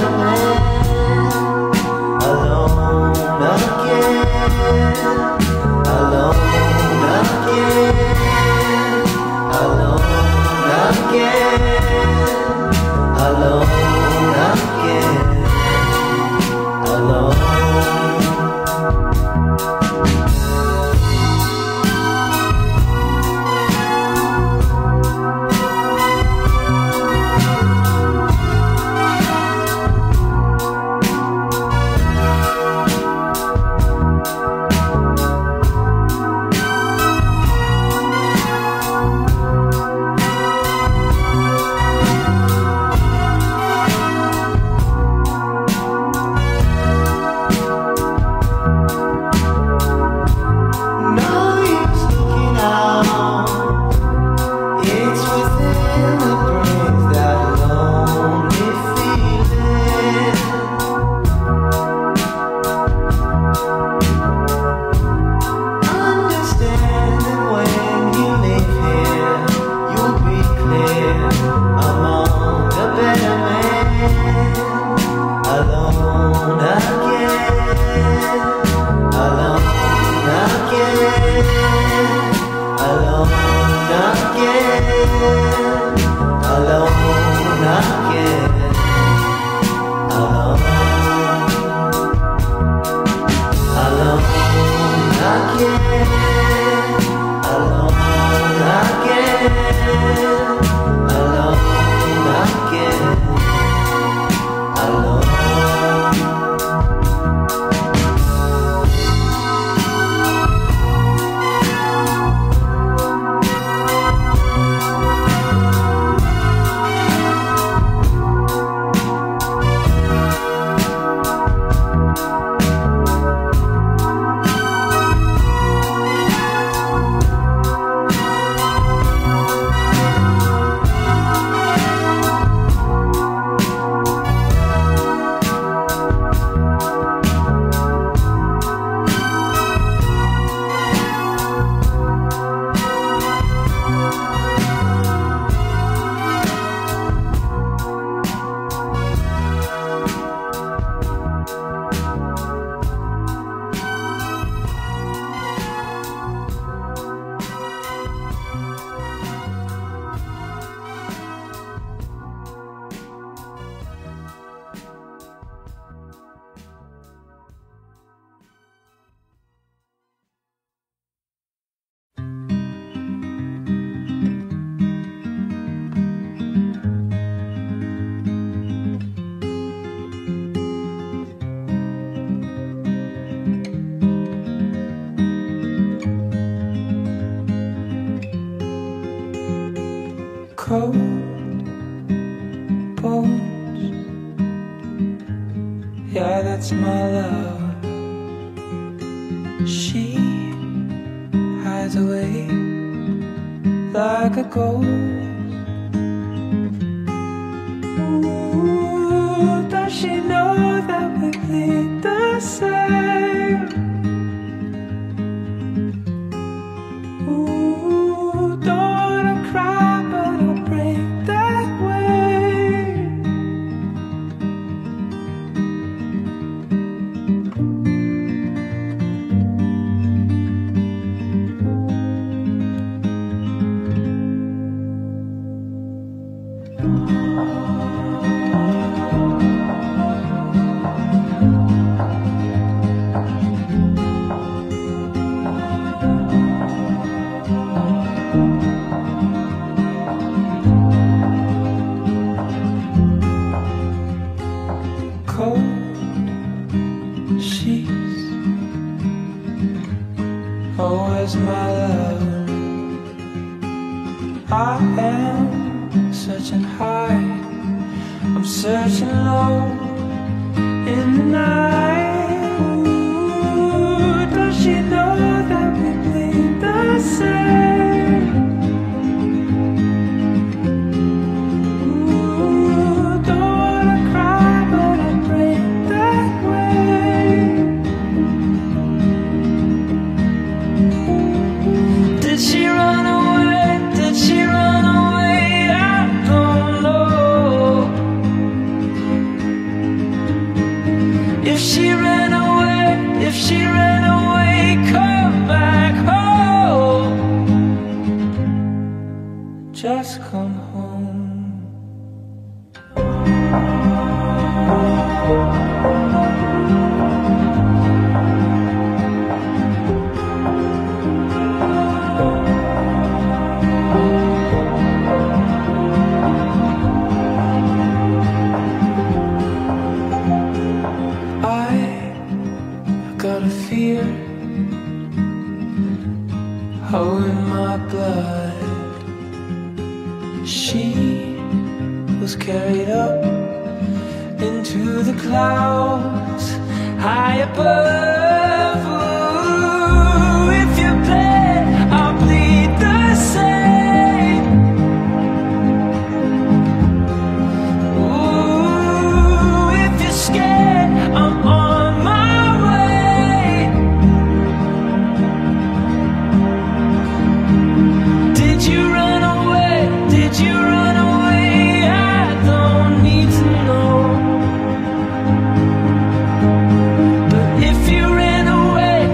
cold bones. Yeah, that's my love. She hides away like a ghost. Ooh, does she know that we bleed the same? Ooh, don't wanna cry, but I'll break that way. Cold sheets, oh, where's my love? I am searching high, I'm searching low in the night. Ooh, does she know that we bleed the same? Ooh, don't wanna cry, but I break that way. Did she run away? Did she run away? I don't know. If she ran away, if she ran away, come back home. Just come home. Got a fear, oh, in my blood. She was carried up into the clouds high above. Ooh, if you bleed, I'll bleed the same. Ooh, if you're scared, I'm on my way. Did you run away? Did you run away? I don't need to know. But if you ran away,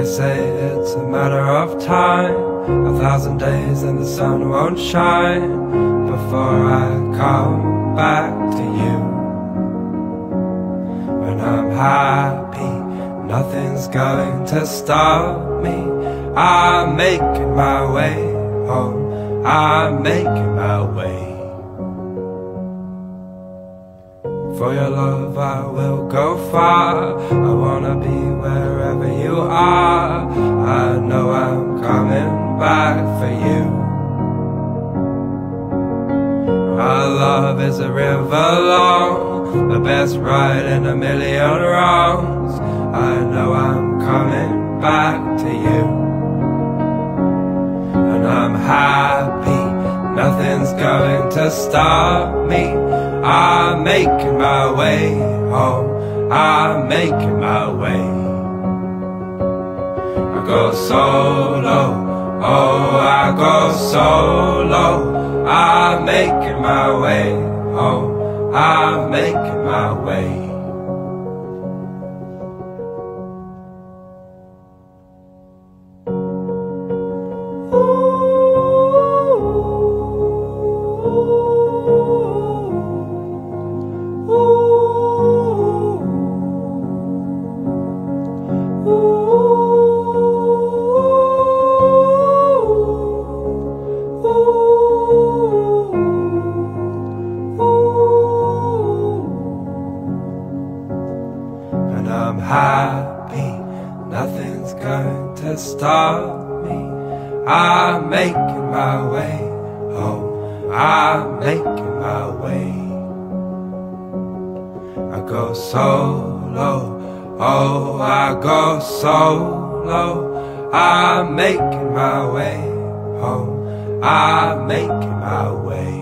They say it's a matter of time, 1,000 days and the sun won't shine before I come back to you. When I'm happy, nothing's going to stop me. I'm making my way home, I'm making my way. For your love I will go far, I wanna be wherever you are. I know I'm coming back for you. Our love is a river long, the best ride in a million wrongs. I know I'm coming back to you. And I'm happy, nothing's going to stop me. I'm making my way home, I'm making my way. I go solo, oh I go solo. I'm making my way home, I'm making my way. I'm happy, nothing's going to stop me. I'm making my way home, I'm making my way. I go solo, oh I go solo. I'm making my way home, I'm making my way.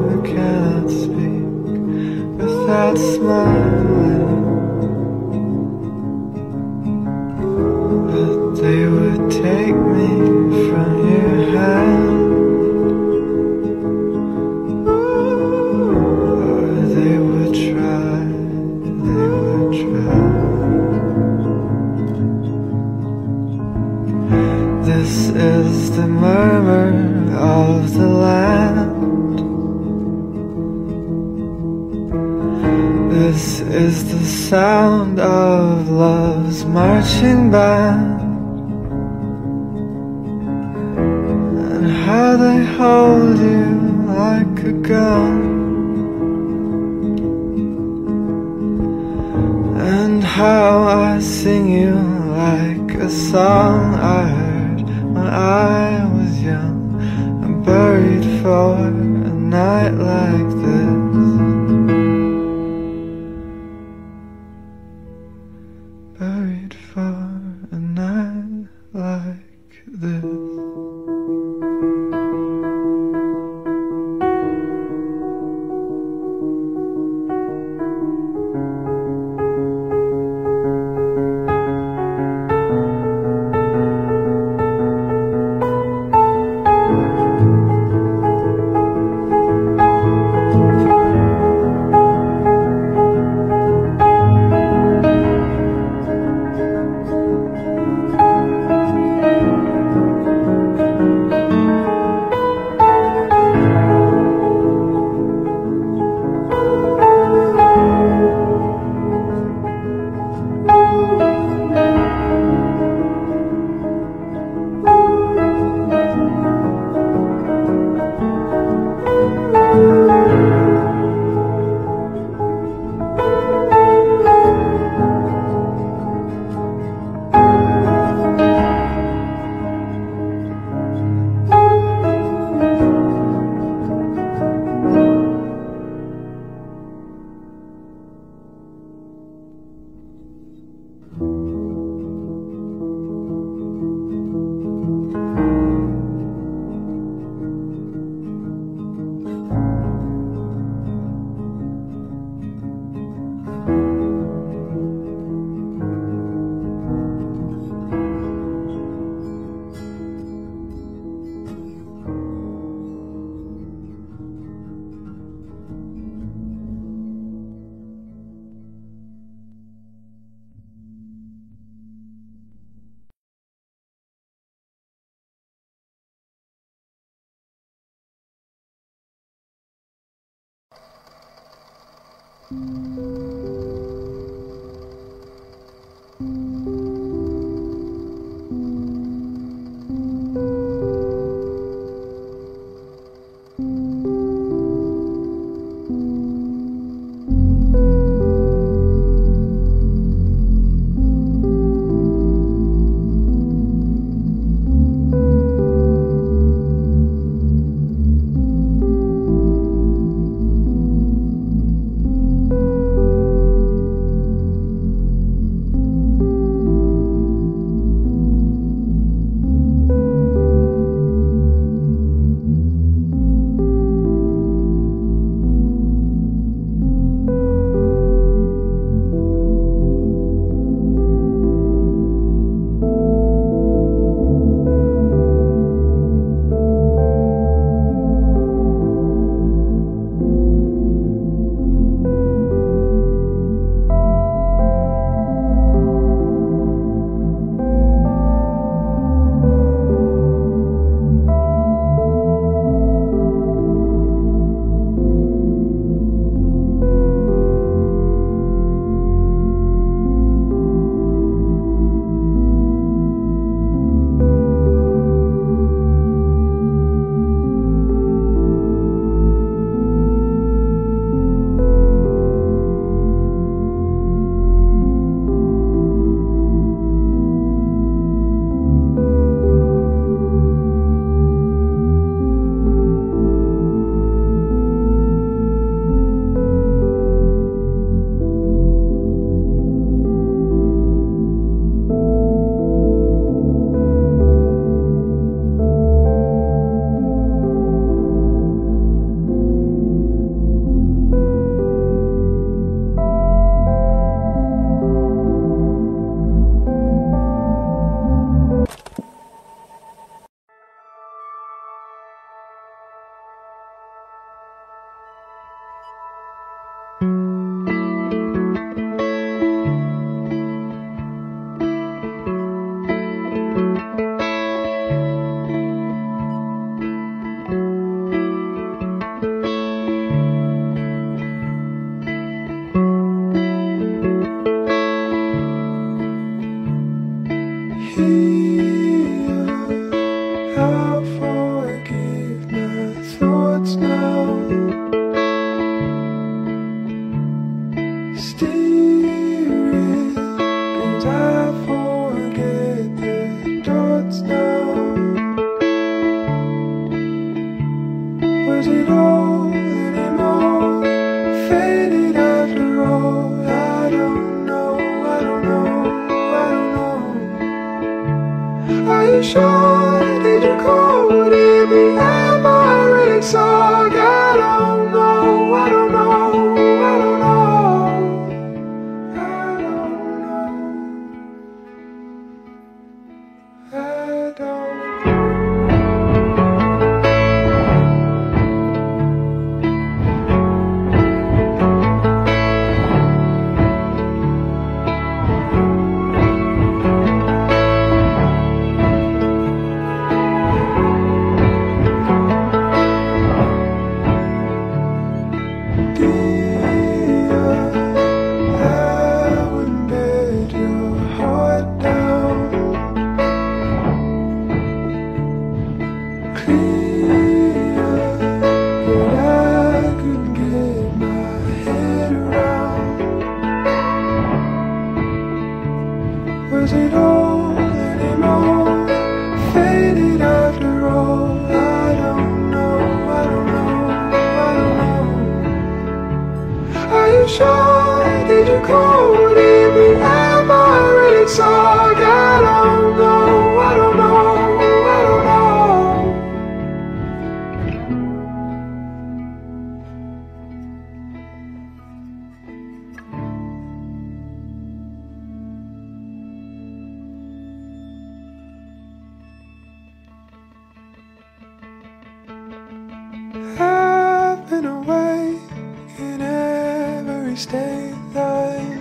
That smile This is the sound of love's marching band, and how they hold you like a gun, and how I sing you like a song I heard when I was young, and buried for a night like this. Buried for a night like this. steering, 'cause I forget the dots now. Was it all anymore? Faded after all. I don't know, I don't know, I don't know. Are you sure? Did you call? Did we am I really sorry? I don't know, I don't know, I don't know, I don't know, I don't. Was it all anymore? Faded after all. I don't know, I don't know, I don't know. Are you sure? Did you call? Did we am I really sorry? I don't know, I don't know, I don't know. I've been away in every state line.